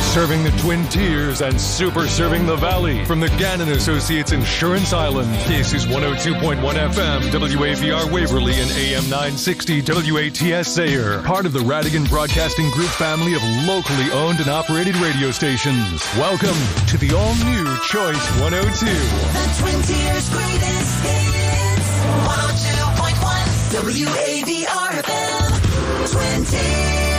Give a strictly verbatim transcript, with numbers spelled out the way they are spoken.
Serving the Twin Tiers and super serving the Valley. From the Gannon Associates Insurance Island, this is one oh two point one F M, W A V R Waverly and A M nine sixty W A T S Sayre. Part of the Radigan Broadcasting Group family of locally owned and operated radio stations. Welcome to the all-new Choice one oh two. The Twin Tiers' greatest hits. one oh two point one W A V R F M. Twin Tiers.